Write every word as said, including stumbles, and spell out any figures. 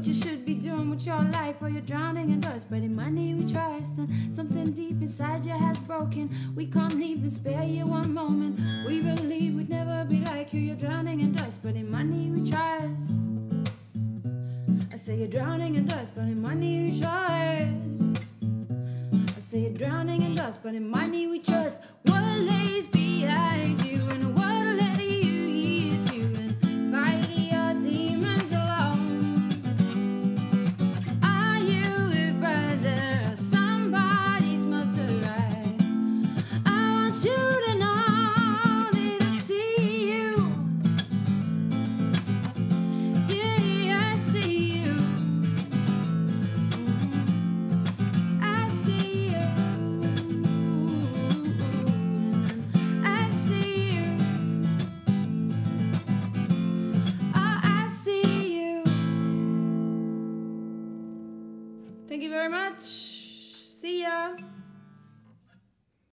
what you should be doing with your life, or you're drowning in dust. But in money we trust, and something deep inside you has broken. We can't even spare you one moment. We believe we'd never be like you. You're drowning in dust, but in money we trust. I say you're drowning in dust, but in money we trust. I say you're drowning in dust, but in money we trust. What lays behind you, and what led you here to, and fight your demons alone? Are you a brother or somebody's mother? I, I want you to know that I see you. Yeah, I see you. I see you. I see you. Oh, I see you. Thank you very much. See ya.